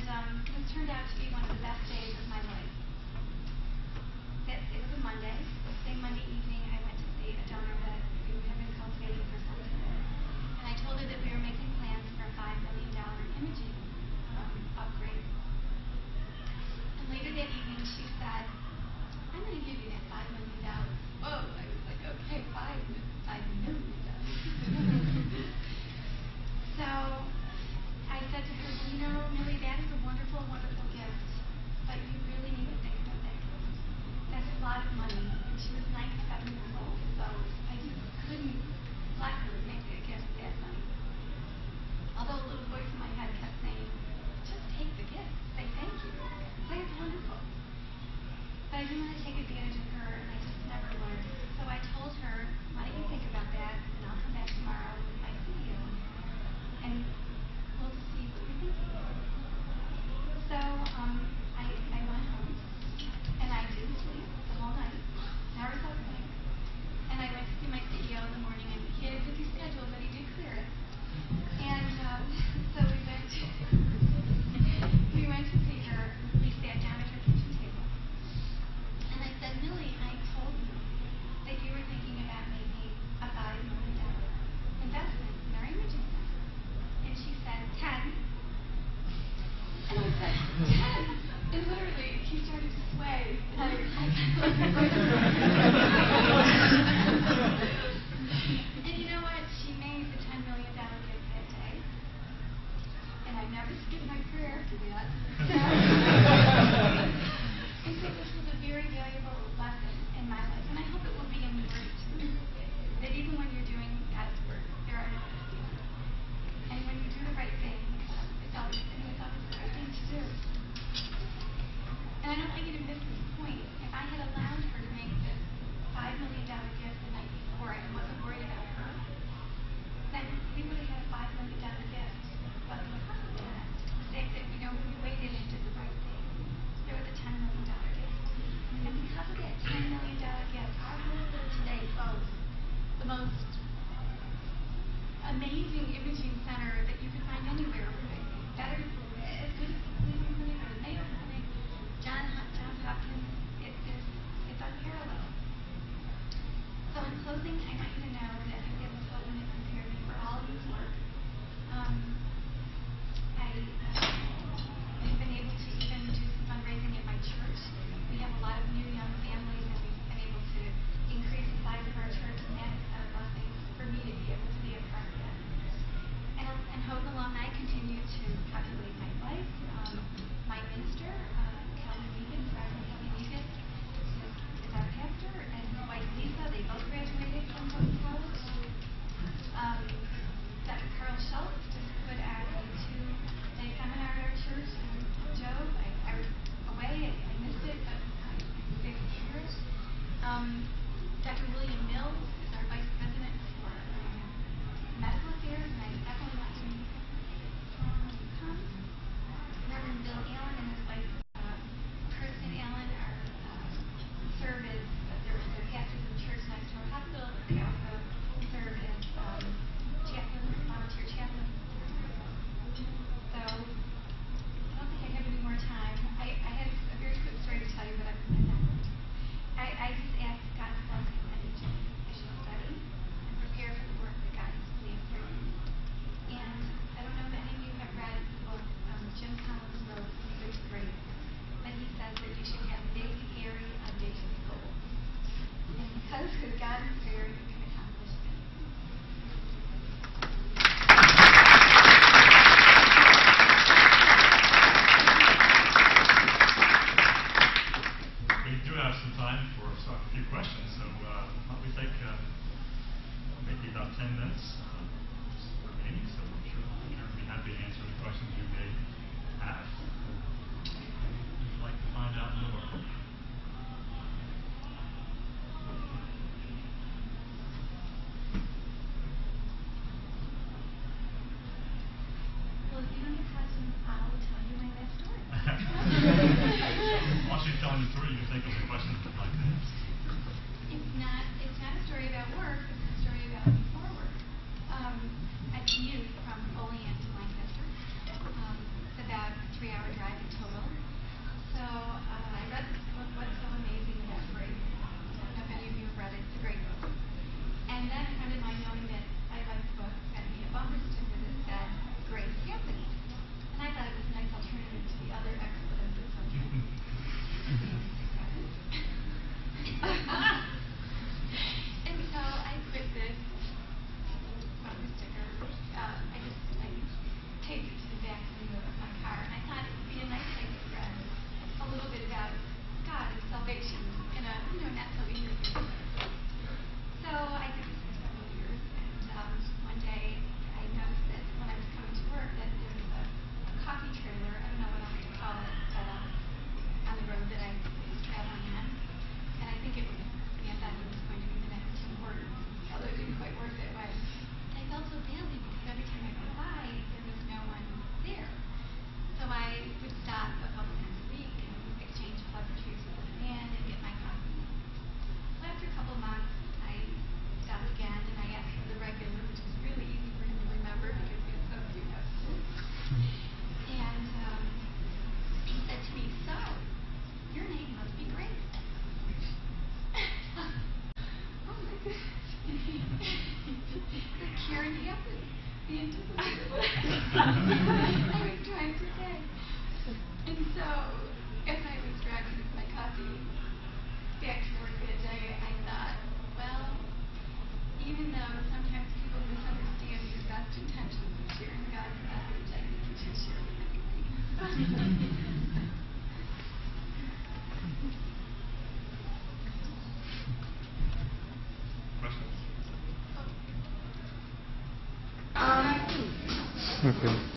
this turned out to be one of the best days of my life. It was a Monday. The same Monday evening, I went to see a donor that we have been cultivating for some time. And I told her that we were making plans for a $5 million imaging upgrade. And later that evening, she said, I'm going to give you that $5 million. Whoa, I was like, okay, $5 million. So I said to her, well, you know, Millie, that is a wonderful, wonderful gift, but you really need to think about that gift. That's a lot of money. And she was 97 years old, so I just couldn't let her make a gift that money. Although a little voice in my head kept saying, just take the gift, say thank you, say it's wonderful. But I didn't want to take advantage of her, and I just never learned. So I told her, why don't you think about that, and I'll come back tomorrow with my CEO, and we'll see what you're thinking. So I went home, and I didn't sleep the whole night, never slept a thing. And I went to see my CEO in the morning, and he had a busy schedule, but he did clear it. And so we went to see her. We sat down at her kitchen table. And I said, Millie, I told you that you were thinking about making a $5 million investment in our imaging center. And she said, 10. And I said, 10? And literally, she started to sway. And you know what? She made the $10 million gift that day. And I've never skipped my prayer after that. And so this was a very valuable lesson in my life, and I hope it will be in yours too. That even when you're doing God's work, there are no excuses. And when you do the right thing, it's always the right thing to do. And I don't want you to miss this point. If I had allowed her to make this $5 million gift the night before and wasn't worried about her, then we would have had a $5 million gift. But because of that, the fact that we waited and did the right thing, there was a $10 million gift. And because of that $10 million gift, our hospital today boasts the most amazing imaging center that you can find anywhere. Better, as good as the Cleveland Clinic or the Mayo Clinic, Johns Hopkins. It's unparalleled. So in closing, I want you to know that it was Fohl that prepared me for all of this work. I've been able to even do some fundraising at my church. We have a lot of new young families, and we've been able to increase the size of our church, and that's a blessing for me to be able to be a part of that. And Hope alumni continue to populate my life. My minister, Reverend Kelly Negan, is our pastor, and his wife Lisa, they both graduated from Fohl College. Dr. Carl Schultz just put out a 2-day seminar at our church in Joe. I was away, I missed it, but I was able to hear it. Dr. William Mills is our vice president for medical affairs, and I definitely want him to come. Reverend Bill Allen and his wife, Kirsten Allen, serve as they're pastors of the church next to our hospital, but they also serve as chaplains, volunteer chaplains. So I don't think I have any more time. I had a very quick story to tell you, but I'm not. I just ask God's blessing on each of you as you study and prepare for the work that God has planned for you. And I don't know if any of you have read the book Jim Collins wrote, It's Great, but he says that you should have big, hairy, audacious goals. And because God is fair, you can accomplish things. We do have some time for a few questions, so why don't we take maybe about 10 minutes for meeting, so I'm sure we'll be happy to answer the questions you may have. Would you like to find out more? Well, if you don't have questions, I'll tell you my last story. Once you've told the story, you can think of the questions you'd like to ask. It's not a story about work, it's a story about before work. I commute from Olean to Lancaster. It's about a 3-hour drive in total. So I read this book, What's So Amazing About Grace. I don't know if any of you have read it. It's a great book. And then a friend of mine, knowing that I liked the book, got me a bumper sticker that said Grace Company. And I thought it was a nice alternative to the other expletives that some people And so I put this bumper sticker, I taped it to the back window of my car, and I thought it would be a nice way to spread a little bit about God and salvation in a, not so easy way. So I did this for several years, and one day I noticed that when I was coming to work that there was a coffee trailer, I don't know what else to call it, but on the road that I was traveling on. And I think I thought it was going to be the next Tim Hortons, although it didn't quite work that way. And I felt so badly because every time I went by, there was no one there. So I would stop a couple times a week and exchange pleasantries with the man and get my coffee. So after a couple months, I stopped again and I asked for the regular, which was really easy for him to remember because he had so few messages. And he said to me, "So, your name must be Grace." Oh my goodness. The Karen Hampton, the anticipated one. I was trying to say. And so, as I was driving with my coffee back to work that day, I thought, well, even though sometimes people misunderstand your best intentions of sharing God's message, I think you should share it anyway. Questions? Okay.